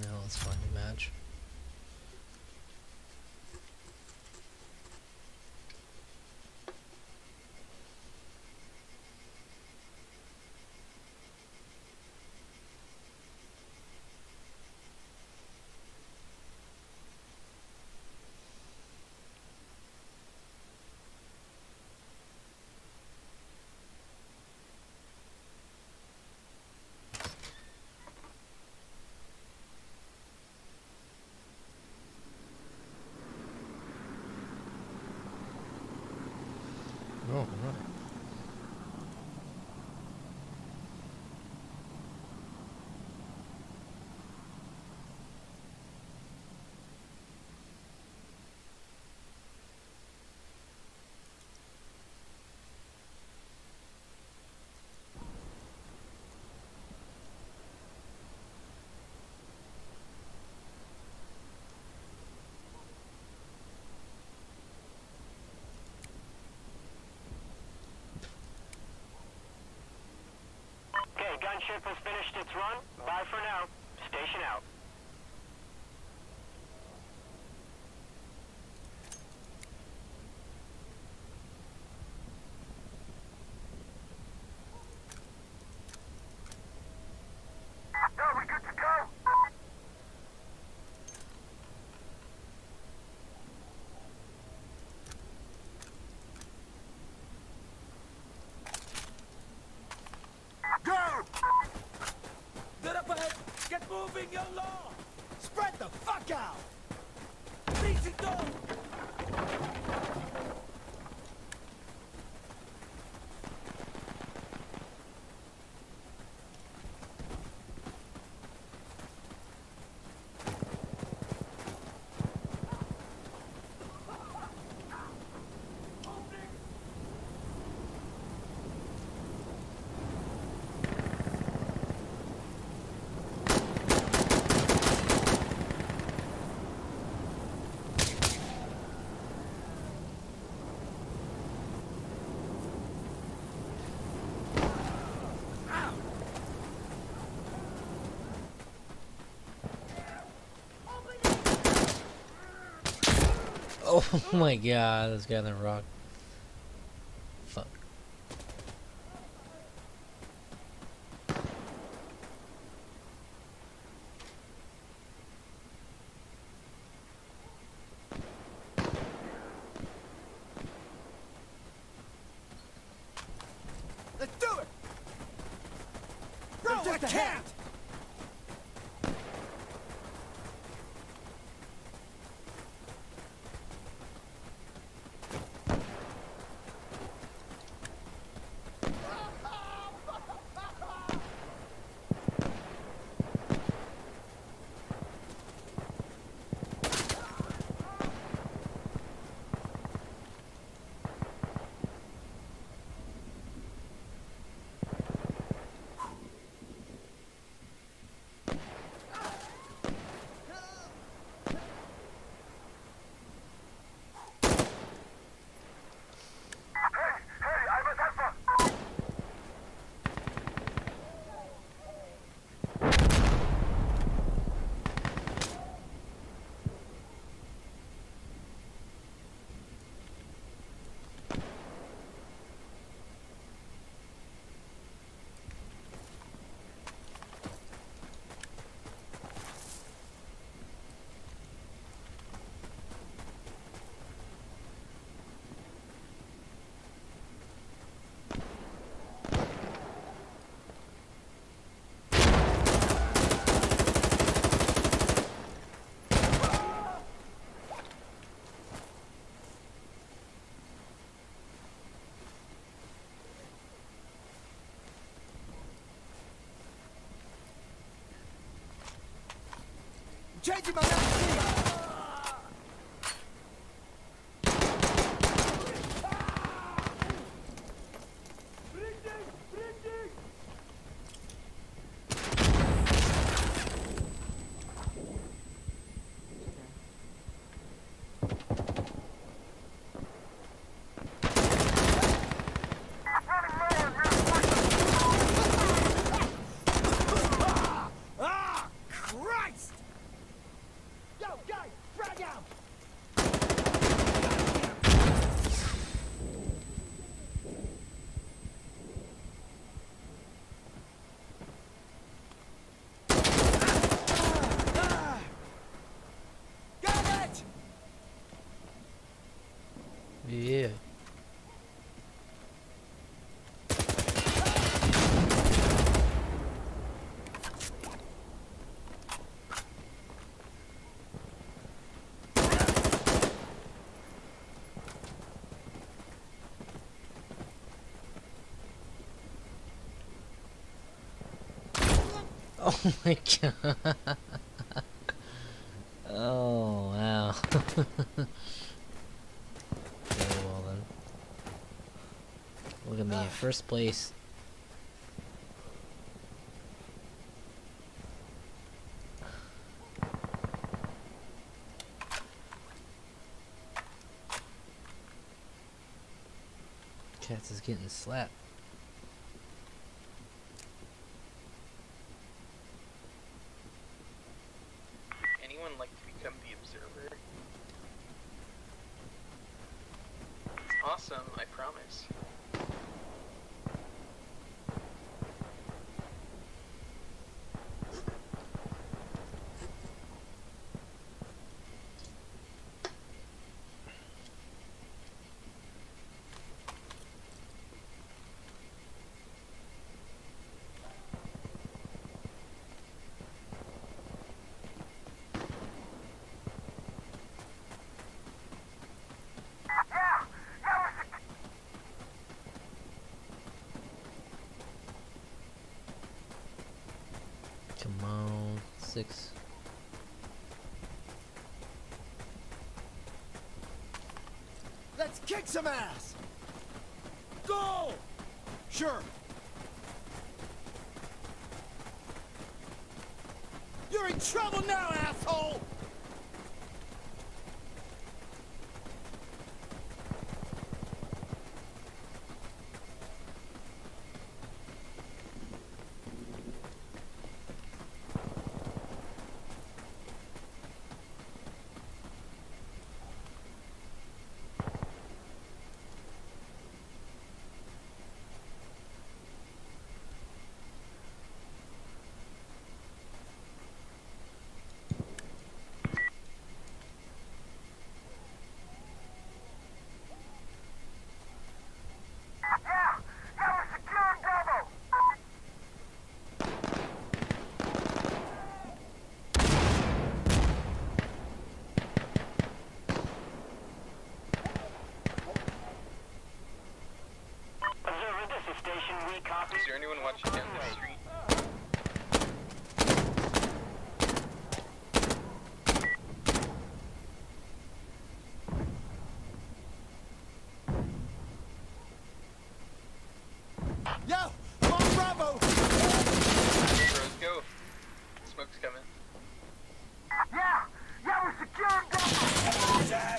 Now let's find a match. Oh, right. Gunship has finished its run. Bye for now. Station out. Are we good to go? Get up ahead! Get moving, your law! Spread the fuck out! Easy door! Oh my god, this guy in the rock. Fuck. Let's do it! Bro, I can't! Changing my magazine! Ah! Christ! Oh my god. Oh wow. Okay, well then. Look at me, first place. Cats is getting slapped. Anyone like to become the observer? It's awesome, I promise. Come on, 6. Let's kick some ass! Go! Sure. You're in trouble now, asshole! Observer, this is station. We copy. Is there anyone watching down the street? Yo! Come on, Bravo! Go, bros, go! Smoke's coming. Yeah! Yeah, we're securing Bravo!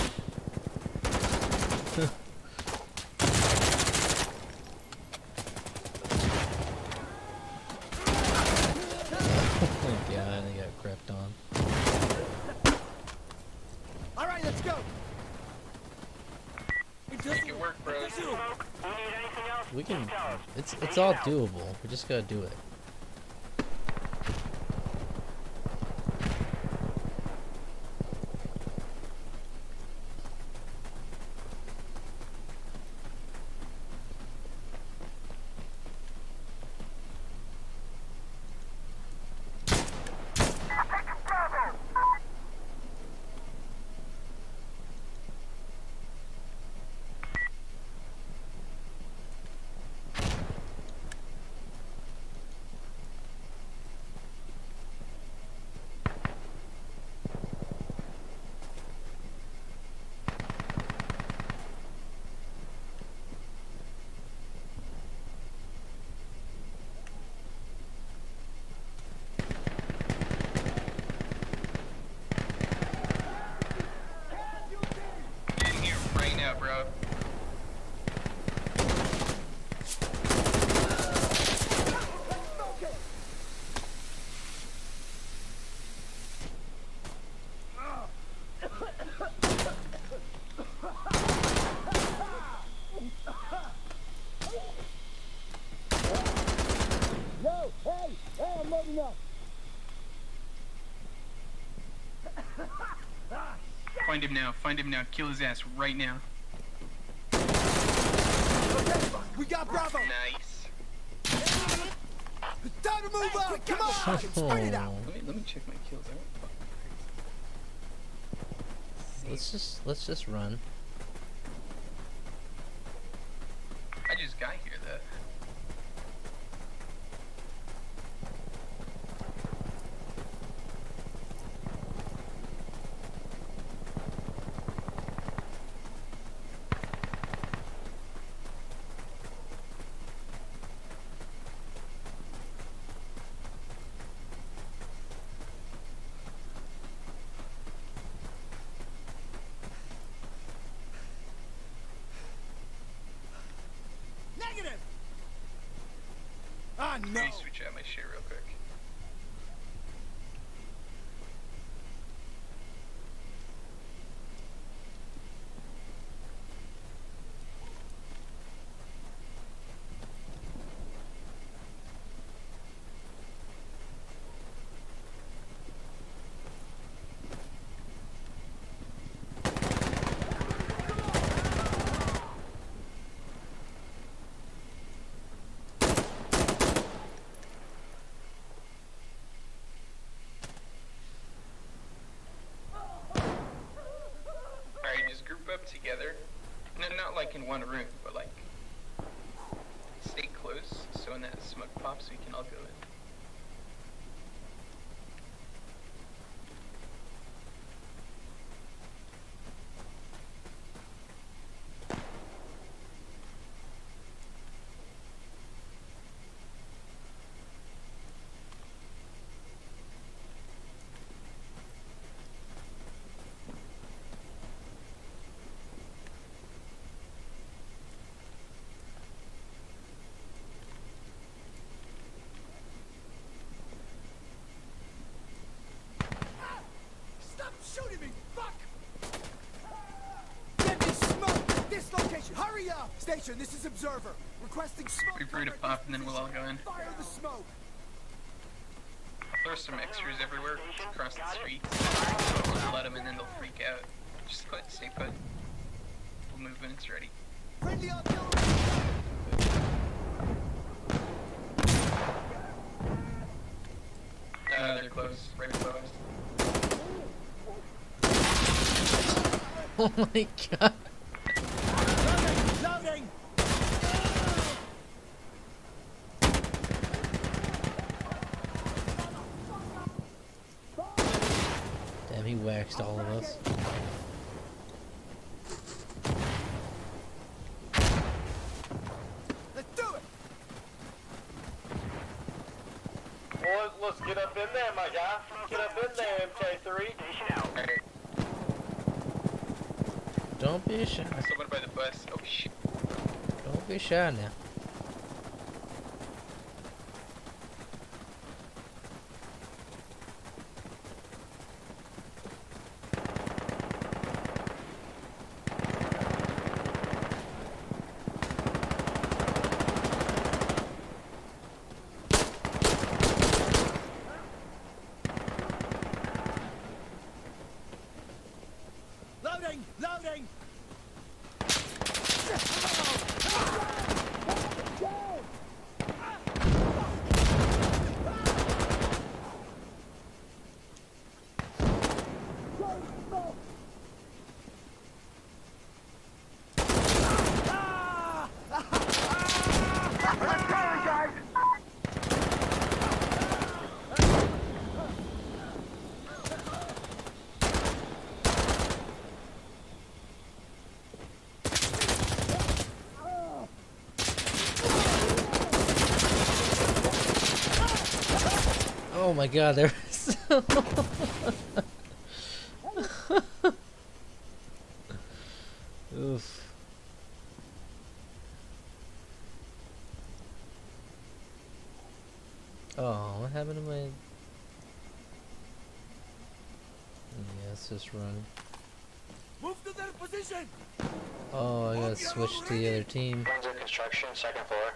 Oh my god, I got crept on. Alright, let's go! Make it work, bros. Smoke, you need anything else? We can, Tell us. it's all doable. We just gotta do it. Get in here right now, bro. Yo! Hey! Hey, I'm loading up! Find him now, find him now. Kill his ass right now. Okay, we got Bravo! Nice. It's time to move out! Come on! Spread it out! Let me check my kills. I don't fucking Let's just run. I just got here though. No. Let me switch out my shit real quick. Alright, just group up together. No, not like in one room, but like stay close so when that smoke pops we can all go in. Stop shooting me! Fuck! Get me smoke! This location! Hurry up! Station, this is Observer. Requesting smoke. Wait for it to pop and then we'll all go in. Fire the smoke! There's some extras everywhere across the street. We'll let them in and they'll freak out. Just stay put. We'll move when it's ready. Friendly artillery! They're close. Right close. Oh my god. Loading! Damn, he waxed all of us. Let's do it! Well, let's get up in there, my guy. Get up in there, MK3. Station out. Alright. Don't be shy. Someone by the bus. Oh shit. Don't be shy now. Loading! Loading! Oh my god, there is Oof. Oh, what happened to my... Yeah, let's just run. Move to their position! Oh, I gotta switch to the other team. One's in construction, second floor.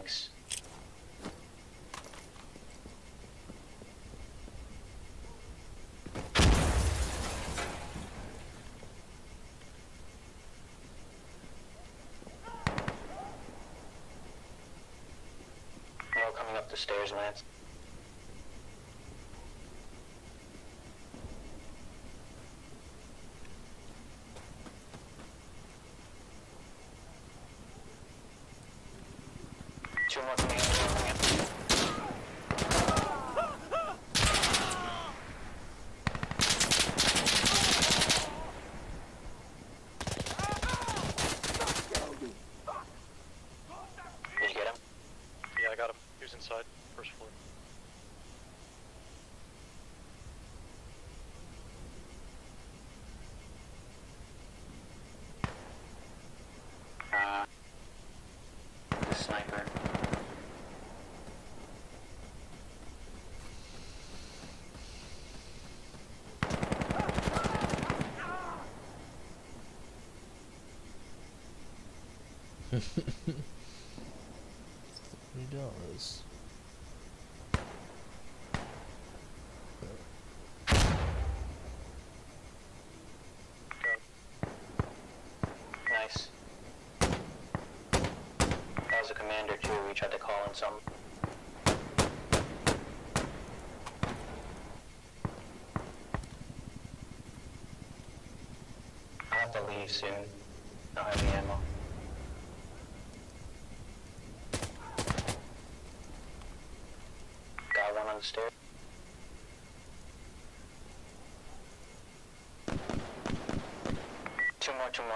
Thanks. More coming up the stairs, Lance. Two more coming in, two more coming in. Did you get him? Yeah, I got him. He was inside, first floor. The sniper. $20. Nice. That was a commander too, we tried to call in some. I'll have to leave soon. I don't have any ammo. Got one on the stairs. Two more, two more.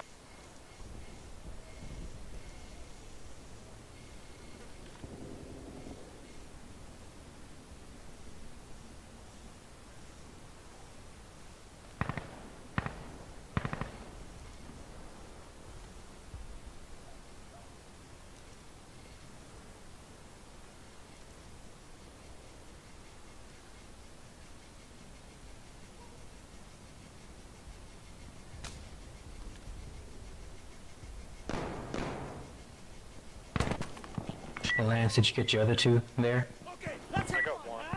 Lance, did you get your other two there? Okay, let's I got one.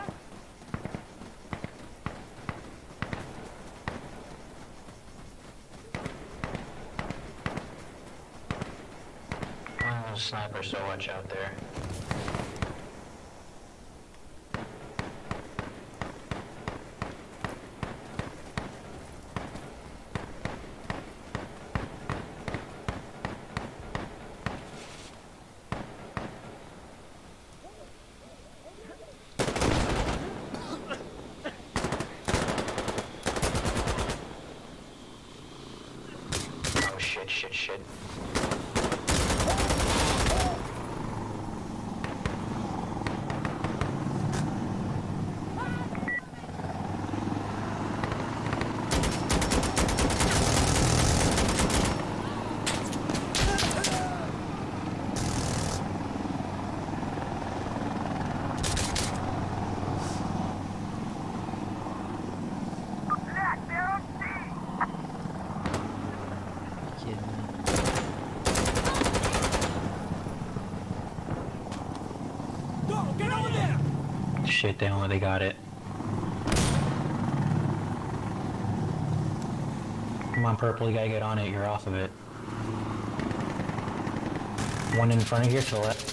One of those snipers, so watch out there. Oh shit, shit, shit. Kidding me. go! Get over there! Shit, they got it. Come on, Purple, you gotta get on it, you're off of it. One in front of you to the left.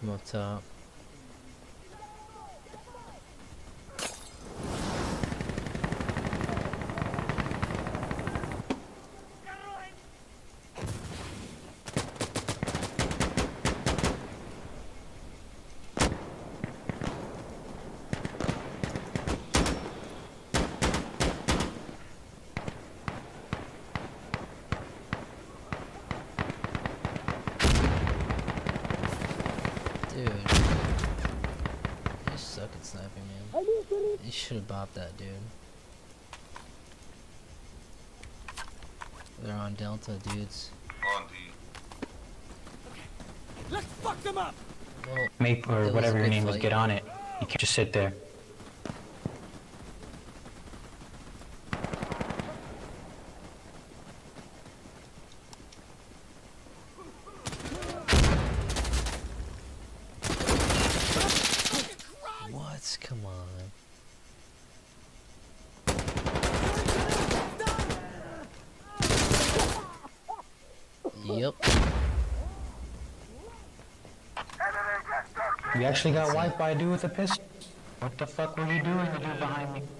from up top. Dude, you suck at sniping, man. You should have bopped that, dude. They're on Delta, dudes. On D. Let's fuck them up! Well, Make, or it was whatever a your good name is, fight. get on it. You can't just sit there. What? Come on. Yep. You actually got wiped by a dude with a pistol? What the fuck were you doing, the dude behind me?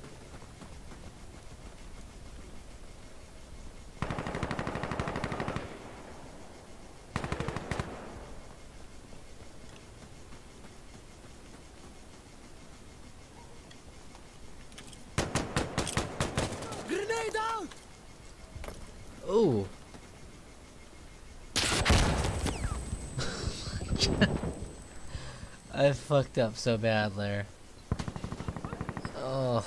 Grenade out! Ooh. I fucked up so bad there. Oh.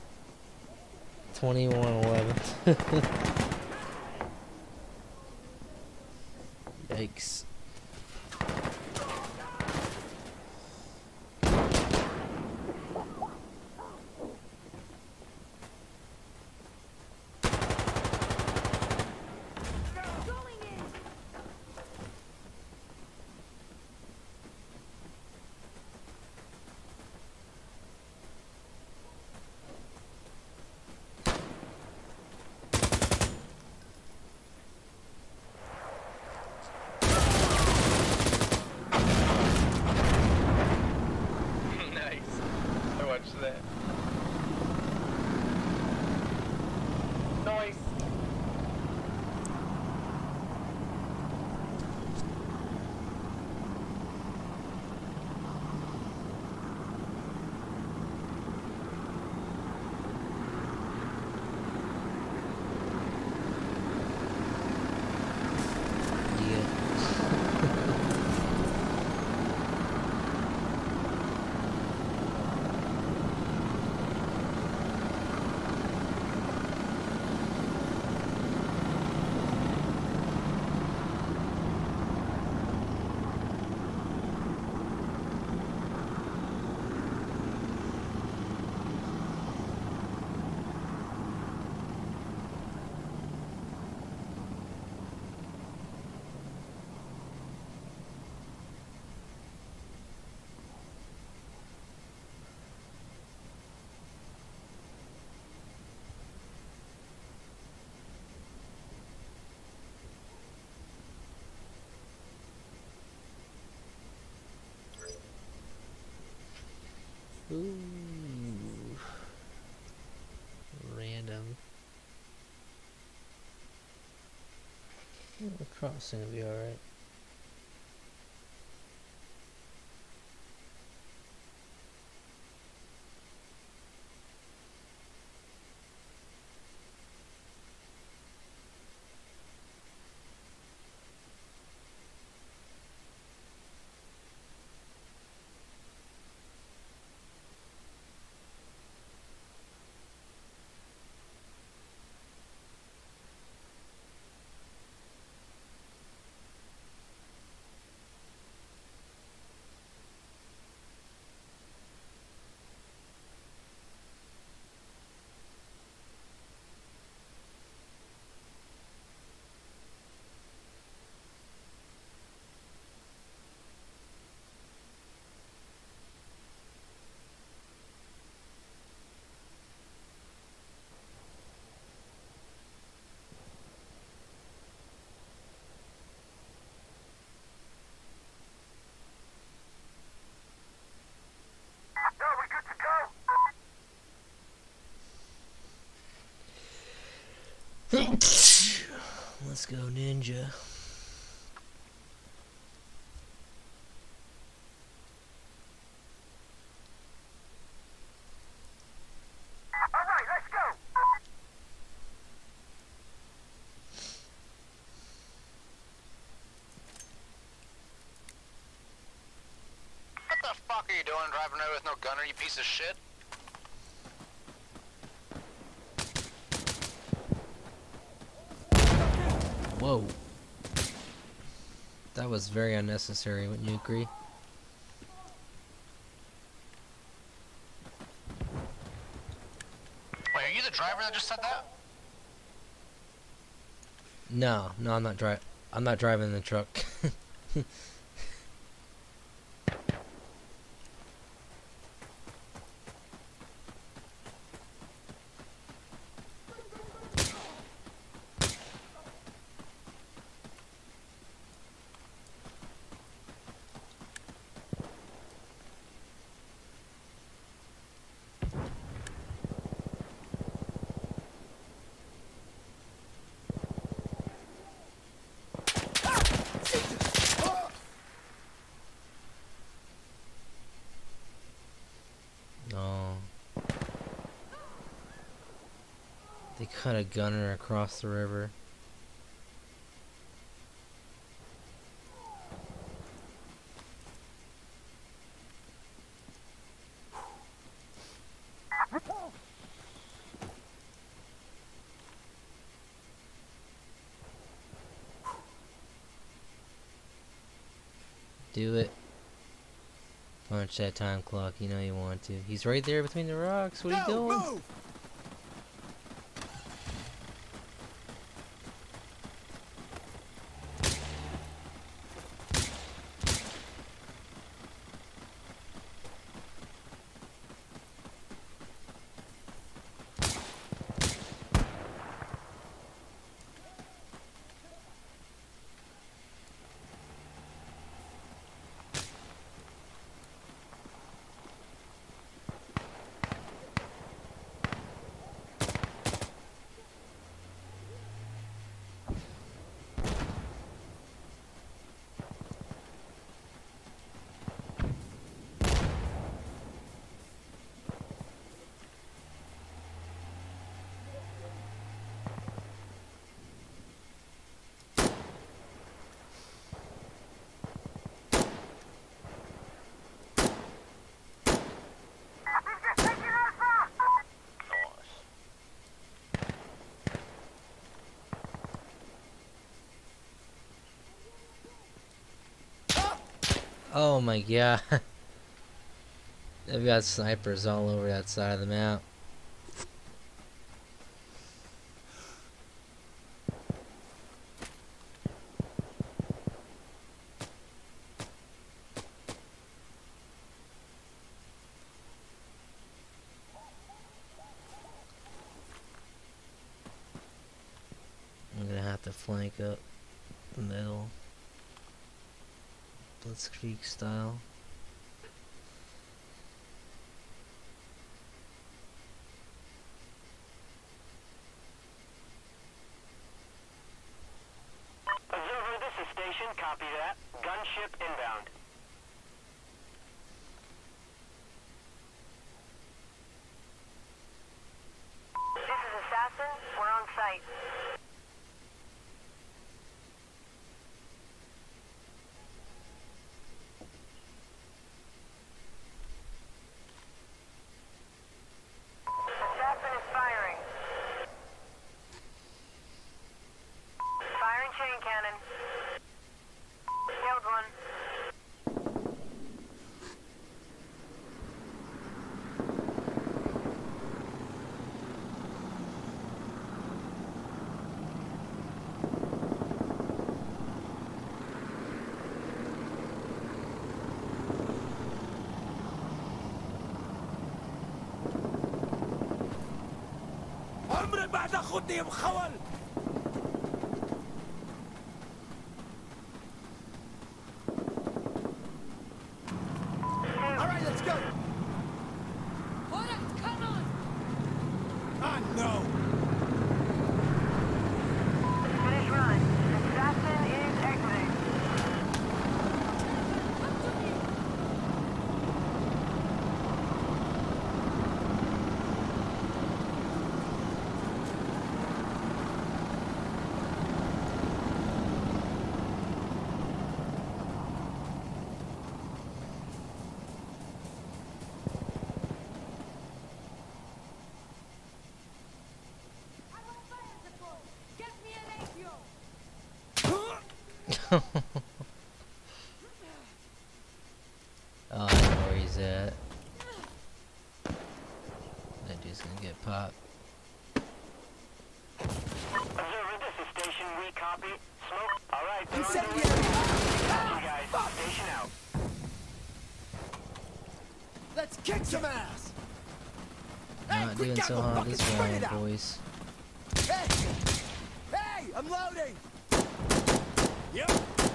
21-11. Yikes. Nice. I watched that. Nice. Yeah. Ooh. Random. Crossing will be alright. Let's go, ninja. Alright, let's go! What the fuck are you doing driving away with no gunner, you piece of shit? Whoa. That was very unnecessary, wouldn't you agree? Wait, are you the driver that just said that? No, I'm not driving the truck. No. They cut a gunner across the river. Do it. Punch that time clock, you know you want to. He's right there between the rocks. What are you doing? Move! Oh my god. They've got snipers all over that side of the map. I'm gonna have to flank up the middle. Blitzkrieg style. Observer, this is station. Copy that. Gunship inbound. This is Assassin. We're on site. Assassin is firing. Firing chain cannon. Killed one. عمري ما تاخدني يا مخول. Alright, let's go. Alright, come on. I know. Finish run. Oh, I know where he's at. That dude's gonna get popped. Observer, this is Station. We copy. Smoke. All right. They're on their way. Incendiary! Copy, guys. Station out. Let's kick some ass! Not doing so hot this round, boys. Hey! Hey! I'm loading! Yep.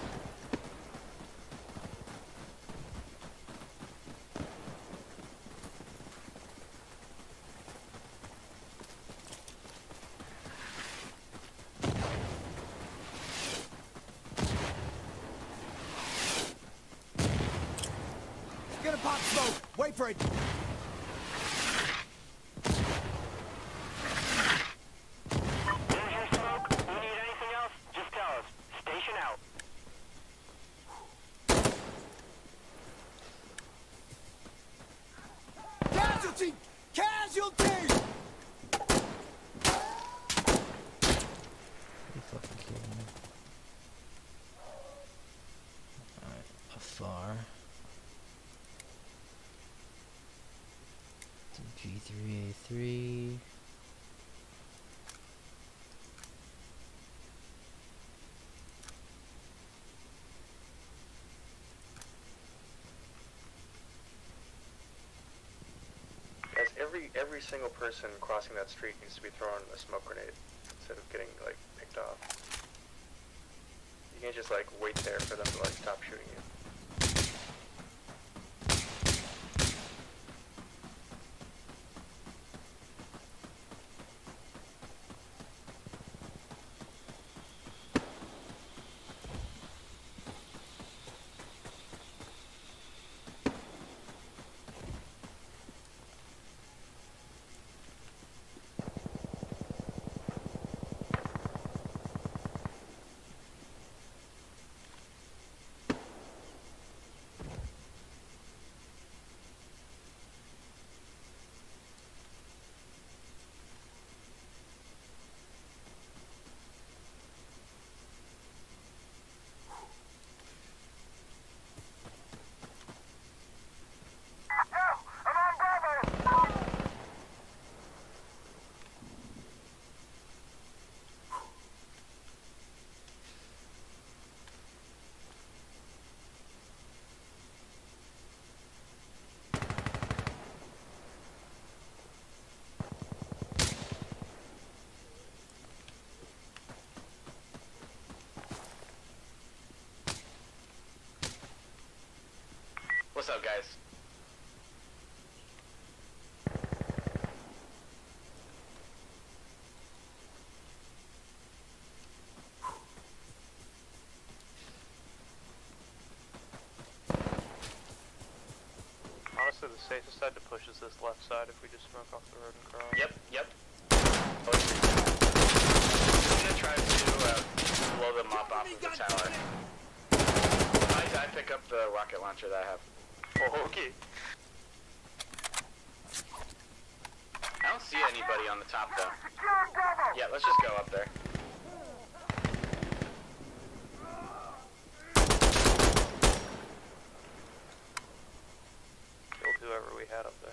Gonna pop smoke. Wait for it. There's your smoke. You need anything else? Just tell us. Station out. Casualty! Casualty! You fucking kidding me? Alright, afar. G3A3. Guys, every single person crossing that street needs to be thrown a smoke grenade instead of getting like picked off. You can't just like wait there for them to like stop shooting you. What's up, guys? Honestly, the safest side to push is this left side if we just smoke off the road and cross. Yep, yep. I'm gonna try to blow them up off of the tower. I pick up the rocket launcher that I have. Oh, okay. I don't see anybody on the top though. Yeah, let's just go up there. Killed whoever we had up there.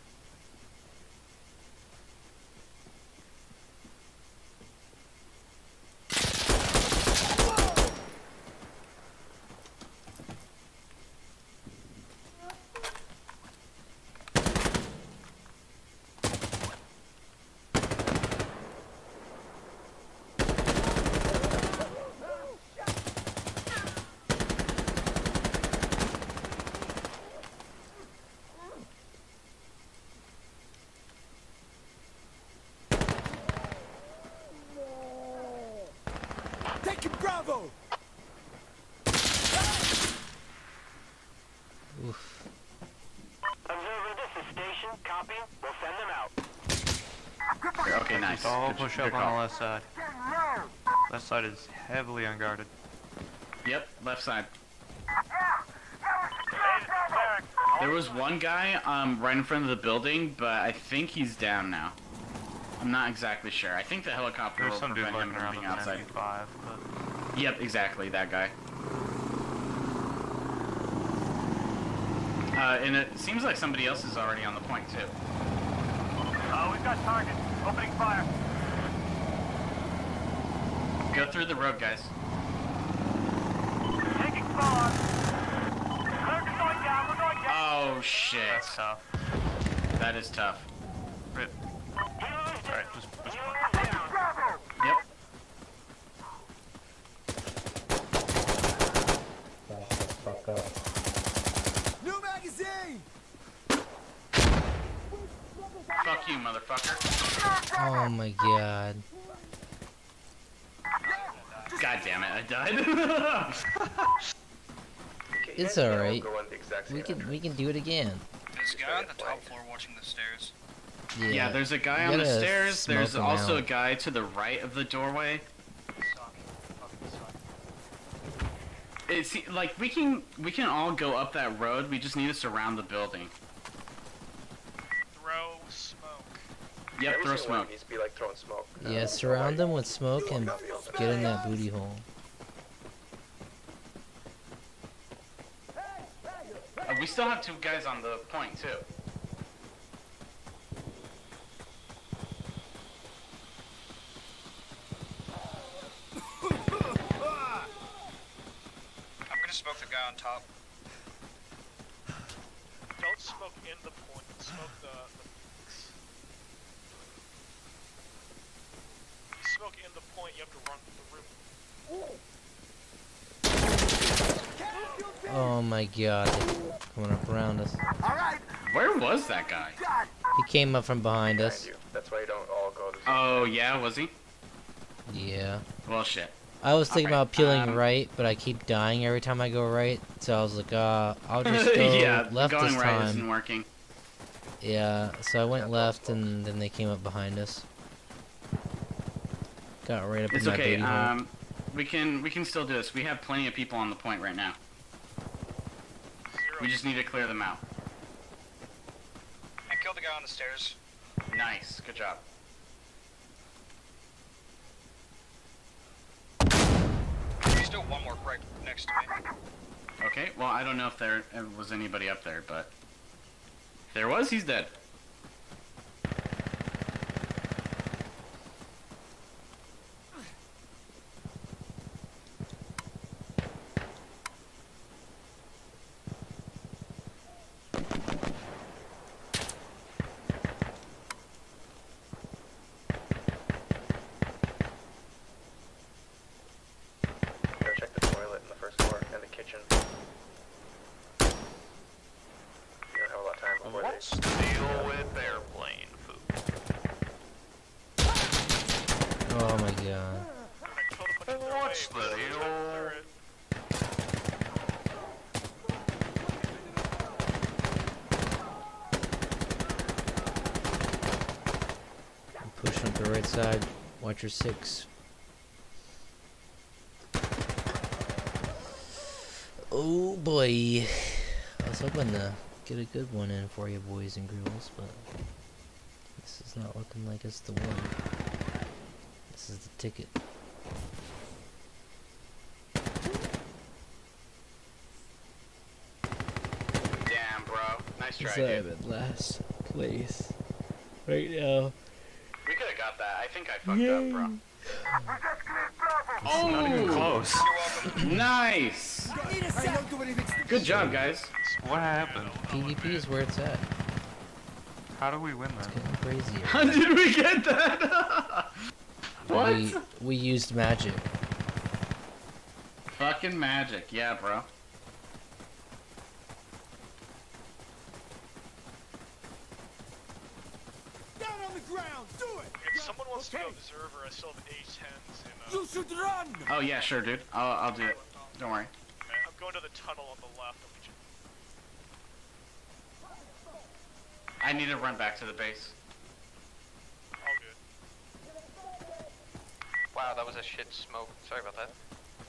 Taking Bravo! Oof. Observer, this is Station. Copy. We'll send them out. Okay, nice. All Good- push good up on call. the left side. Left side is heavily unguarded. Yep, left side. There was one guy right in front of the building, but I think he's down now. I'm not exactly sure. I think the helicopter There's will some dude prevent him lurking from around being with an outside. MP5, but Yep, exactly, that guy. And it seems like somebody else is already on the point too. We've got targets. Opening fire. Go through the road, guys. Taking fire. Clerk is going down. We're going down. Oh shit. That's tough. That is tough. Rip. Alright, just push one. Yep. Back the fuck up. New magazine! Fuck you, motherfucker. Oh my god. God damn it, I died. It's You guys alright. all go in the exact same We can do it again. There's a guy on the top floor watching the stairs. Yeah, there's a guy You on the gotta stairs. smoke There's him also a out. guy to the right of the doorway. It's like we can all go up that road. We just need to surround the building. Throw smoke. Yep, Every throw single one smoke. needs to be like throwing smoke. Yeah, surround them with smoke and get in that booty hole. We still have 2 guys on the point too. I'm gonna smoke the guy on top. Don't smoke in the point, smoke the you smoke in the point, you have to run through the room. Oh my god, they're coming up around us. Where was that guy? He came up from behind us. Behind you. That's why you don't all go to the Oh yeah, was he? Yeah. Well, shit. I was thinking Alright, about peeling right, but I keep dying every time I go right. So I was like, I'll just go Yeah, left going this right time. isn't working. Yeah, so I went left and then they came up behind us. Got right up It's in my okay. booty hole. We can still do this. We have plenty of people on the point right now. We just need to clear them out. I killed the guy on the stairs. Nice. Good job. There's still one more right next to me. Okay. Well, I don't know if there was anybody up there, but if there was, he's dead. Go check the toilet in the first floor and the kitchen. You don't have a lot of time before they... Deal with airplane food. Oh my god. What's the deal? I'm pushing up the right side. Watch your 6. Oh boy. I was hoping to get a good one in for you boys and girls, but this is not looking like it's the one. This is the ticket. Damn, bro. Nice try, So I'm dude. in last place right now. We could have got that. I think I fucked up, bro. Oh, not even close. Nice. Good job, guys. What happened? PvP is where it's at. How do we win that? Getting crazy. How did we get that? What? We used magic. Fucking magic. Yeah, bro. Down on the ground, do it! If someone wants to go observer, I still have A10s in You should run! Oh yeah, sure, dude. I'll do it. Don't worry. I'm going to the tunnel on the left. I need to run back to the base. All good. Wow, that was a shit smoke. Sorry about that.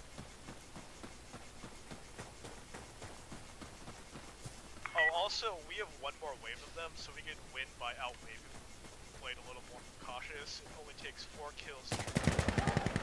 Oh, also, we have one more wave of them, so we can win by outwaving. Played a little more cautious. It only takes 4 kills to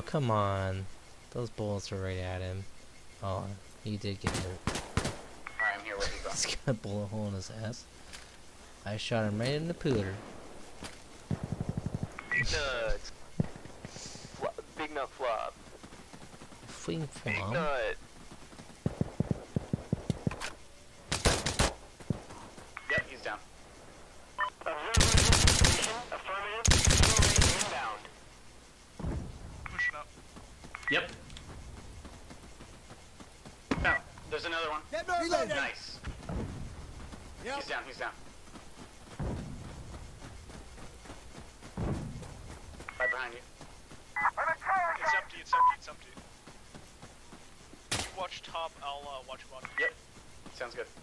Oh, come on. Those bullets were right at him. Oh, he did get hurt. Alright, I'm here with you, bro. He's got a bullet hole in his ass. I shot him right in the pooter. Big nuts. Big nut flop. Fling Big flom. nut. Yep, he's down. Affirmative. Inbound. Pushing up. Yep. No, there's another one. Get reloaded. Nice. Yep. He's down, he's down. Right behind you. It's empty, it's empty, it's empty. You watch top, I'll watch bottom. Yep. Sounds good.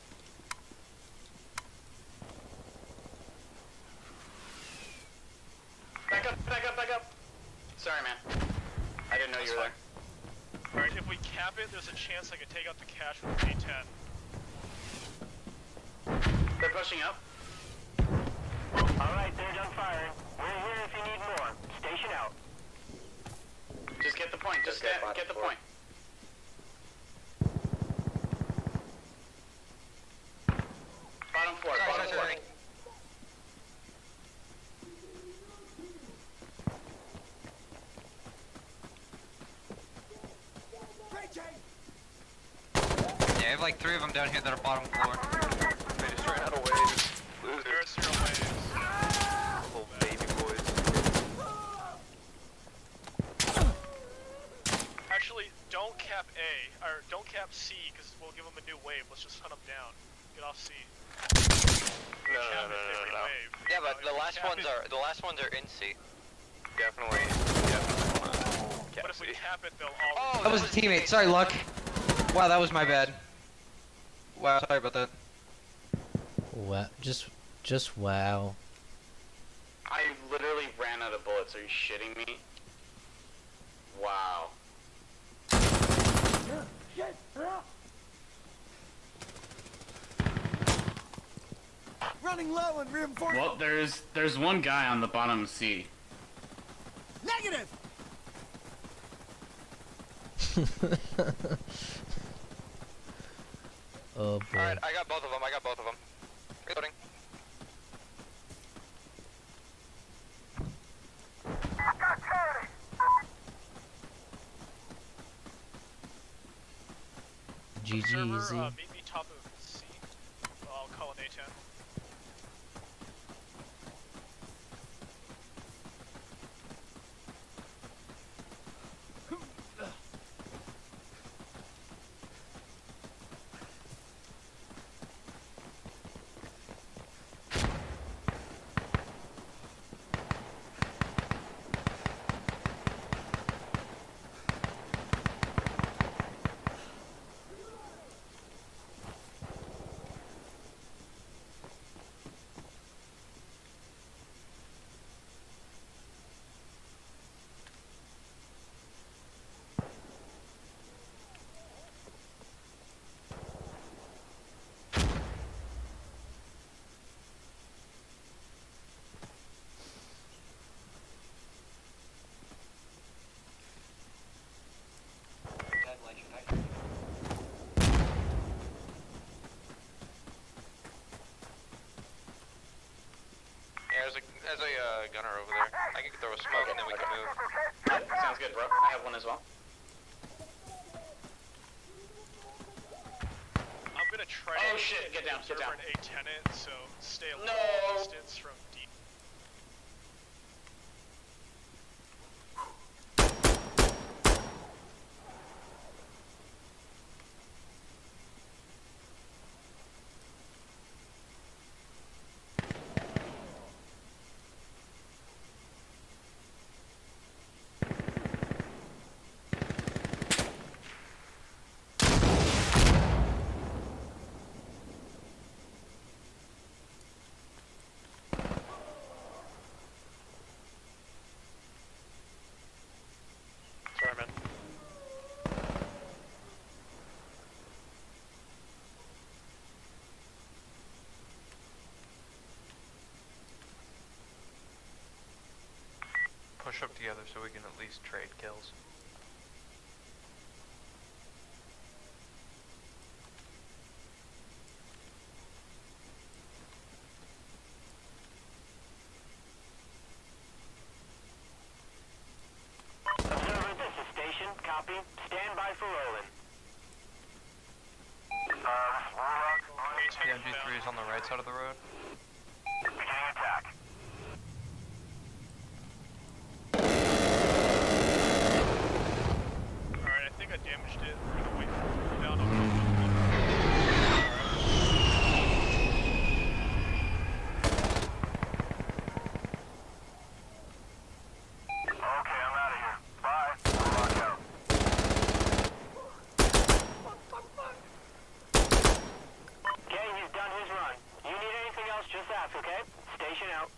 Back up, back up, back up. Sorry, man. I didn't know you were there. Alright, if we cap it, there's a chance I can take out the cache with A10. They're pushing up. Alright, they're done firing. We're here if you need more. Station out. Just get the point. Just get the point. Bottom floor. Bottom floor. Yeah, I have like 3 of them down here that are bottom floor. They just ran out of waves. Losers. There are 0 waves. Little baby boys. Actually, don't cap A, or don't cap C, because we'll give them a new wave. Let's just hunt them down. Get off C. No. Wave. Yeah, but the last ones are in C. Definitely. But if we cap it, they'll all. Oh, that was a teammate. Sorry, Luck. Wow, that was my bad. Wow, sorry about that. Wow, just wow. I literally ran out of bullets. Are you shitting me? Wow. Running low on reinforcement. Well, there's one guy on the bottom C. Negative. Oh boy. Alright, I got both of them. Reloading. GG easy. Meet me top of C. I'll call an A10. There's a gunner over there. I can throw a smoke and then we can move. Yep, sounds good, bro. I have one as well. I'm gonna try Oh, to shit, get down, get observe down. an A10 it, so stay a little No. distance from deep. rush up together so we can at least trade kills. Observer, this is station. Copy. Stand by for rolling. The MG3 is on the right side of the road. Beginning attack. Alright, I think I damaged it. We're gonna wait for it to cool down. Okay, I'm out of here. Bye. Lock out. Gang, he's done his run. You need anything else, just ask, okay? Station out.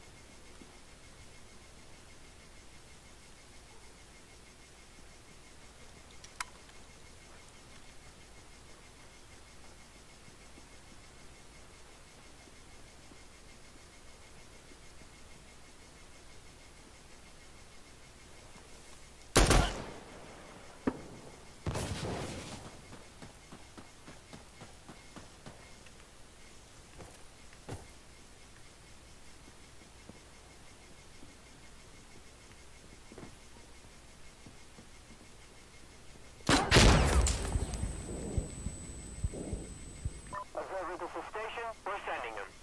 Observer, this is station. We're sending him.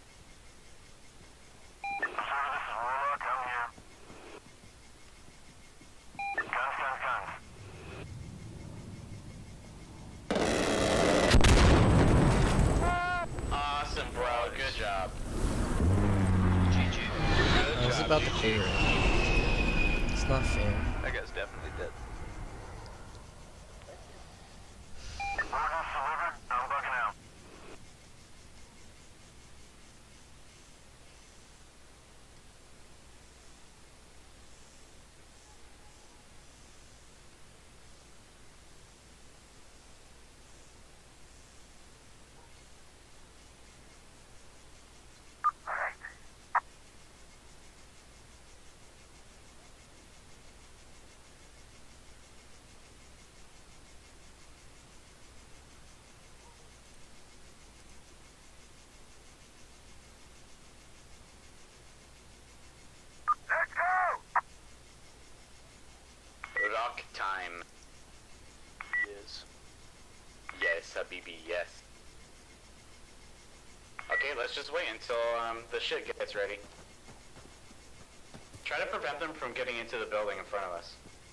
Observer, this is Warlock. I'm here. Guns, guns, guns. Awesome, bro. Good job. I was about to figure it. It's not fair. That guy's definitely dead. Orders delivered. I'm bugging out. Let's go! Rock time. Yes. Yes, Habibi, yes. Okay, let's just wait until the shit gets ready. Try to prevent them from getting into the building in front of us.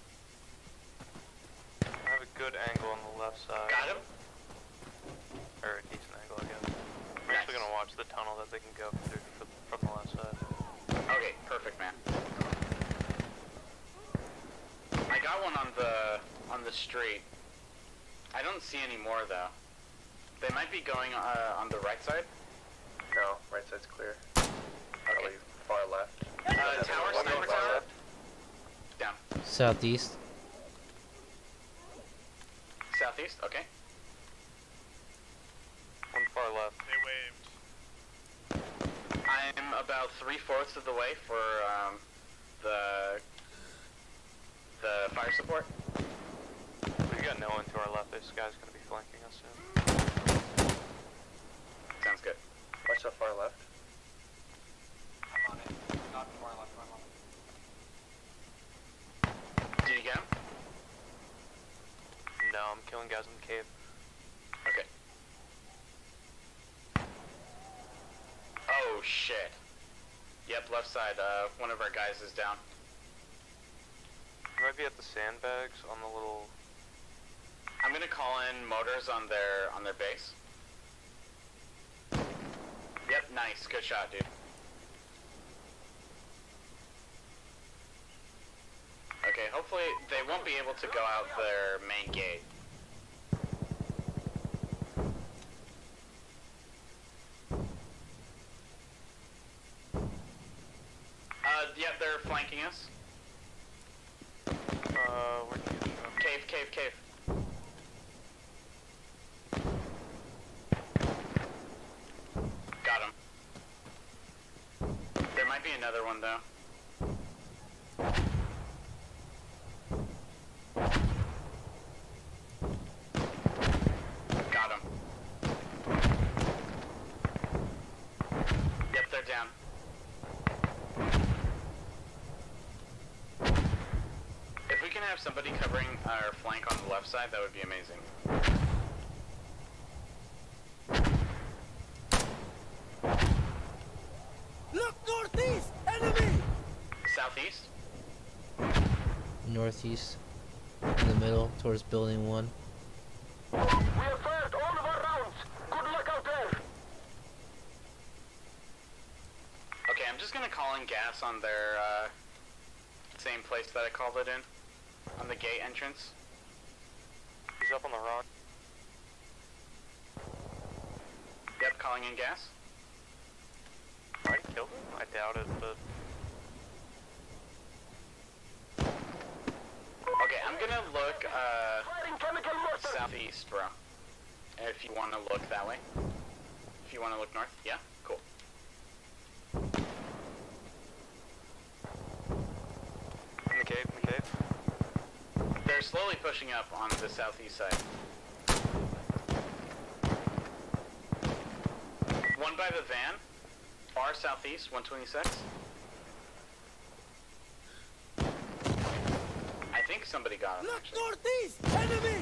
I have a good angle on the left side. Got him? Or a decent angle, I guess. I'm actually gonna watch the tunnel that they can go through from the left side. Okay, perfect, man. I got one on the street. I don't see any more though. They might be going on the right side. No, right side's clear. Okay. Far left. Tower, sniper tower. Down. Southeast. Southeast. Okay. One far left. They waved. I'm about 3/4 of the way for the fire support. We've got no one to our left. This guy's gonna be flanking us soon. Sounds good. Watch that far left. I'm on it. Not far left, I'm on it. Did you get him? No, I'm killing guys in the cave. Okay. Oh shit. Yep, left side. One of our guys is down. You might be at the sandbags on the little. I'm gonna call in motors on their base. Yep, nice. Good shot, dude. Okay, hopefully they won't be able to go out their main gate. Yep, they're flanking us. Where do you go? Cave. Got him. There might be another one though. down. If we can have somebody covering our flank on the left side, that would be amazing. Look northeast! Enemy! Southeast? Northeast. In the middle, towards building 1. We have fired all of our rounds. Good luck out there. Okay, I'm just gonna call in gas on their, same place that I called it in. On the gate entrance. He's up on the rock. Yep, calling in gas. I killed him? I doubt it, but... Okay, I'm gonna look, Firing chemical mortar. southeast, bro. If you wanna look that way. If you wanna look north, yeah? Cool. In the cave, in the cave. They're slowly pushing up on the southeast side. One by the van, far southeast, 126. I think somebody got him, Look actually. northeast! Enemy!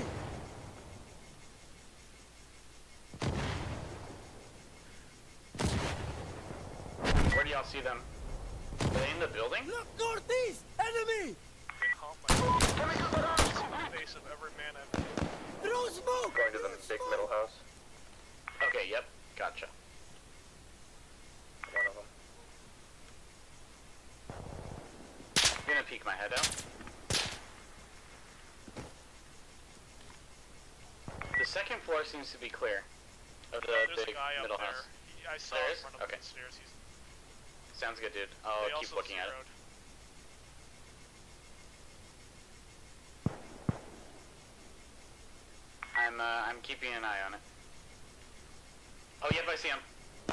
Where do y'all see them? Are they in the building? Look northeast! Enemy! Chemical barrage complete. Face of every man I've Throw smoke! Going to the big middle house. Okay, yep, gotcha. One of them. I'm gonna peek my head out. The second floor seems to be clear of the There's big a guy middle up there. house. I saw There in is? front of Okay. the stairs. He's, Sounds good, dude. I'll they keep also looking at it. zeroed. I'm keeping an eye on it. Oh, yep, I see him.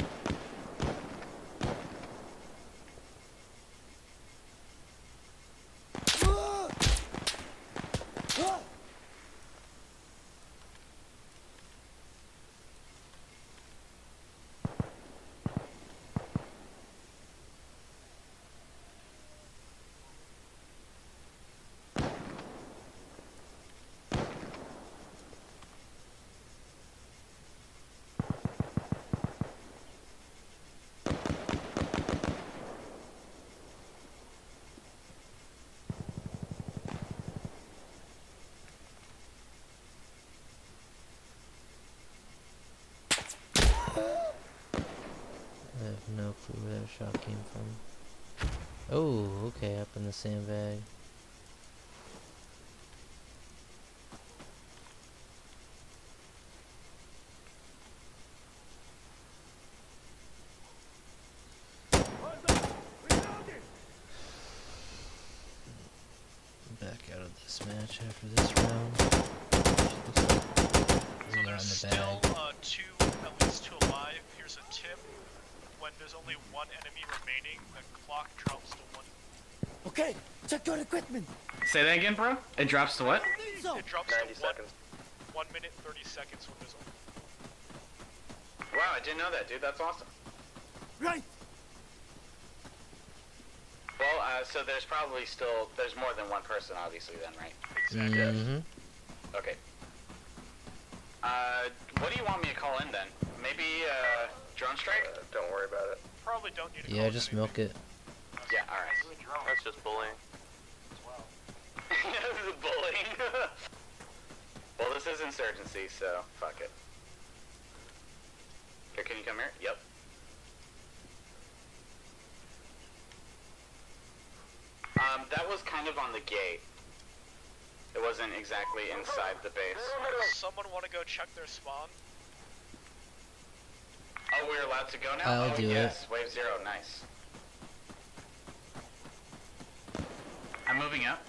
I have no clue where that shot came from. Oh, okay, up in the sandbag. Back out of this match after this round. So We are there's in the still bag. at least two alive. Here's a tip. When there's only one enemy remaining, the clock drops to 1. Okay, check your equipment. Say that again, bro? It drops to what? So, It drops 90 to seconds. 1 minute 30 seconds when there's only. Wow, I didn't know that, dude. That's awesome. right. Well, so there's probably still, there's more than one person, obviously, then, right? Mm-hmm. Okay. What do you want me to call in, then? Maybe, drone strike? Don't worry about it. Probably don't need to Yeah, call just anything. milk it. Yeah, alright. That's just bullying. This is bullying. Well, this is Insurgency, so fuck it. Here, can you come here? Yep. That was kind of on the gate. It wasn't exactly inside the base. Someone want to go check their spawn? Oh, we're allowed to go now? I'll oh, do yes. Wave 0, nice. I'm moving up.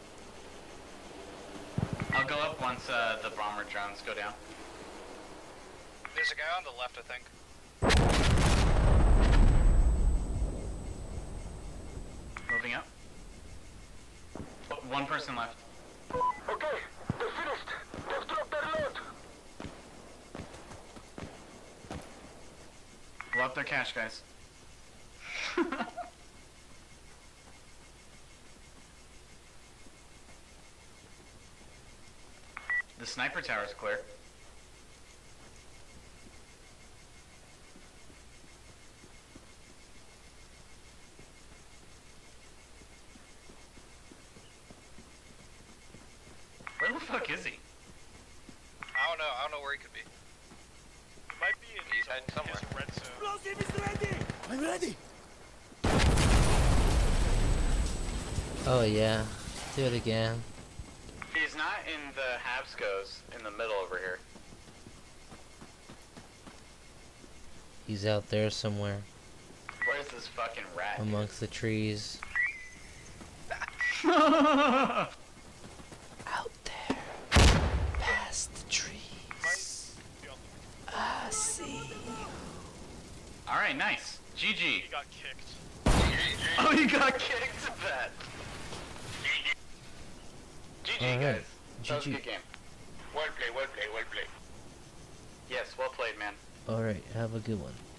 I'll go up once the bomber drones go down. There's a guy on the left, I think. Moving up. Oh, one person left. Okay, they're finished. They've dropped their load. Blow up their cache, guys. The sniper tower's clear. Where the fuck is he? I don't know. I don't know where he could be. He might be in He's hiding somewhere. his red zone. Explosive is ready! I'm ready! Oh yeah. Do it again. He's not in the Habscos in the middle over here. He's out there somewhere Where's this fucking rat? amongst the trees. Oh, Out there. Past the trees. I see you. Alright, nice. GG. He got kicked. Oh, you got kicked? That. GG, Alright, guys. That was a GG. good game. Well play, well play, well play. Yes, well played, man. Alright, have a good one.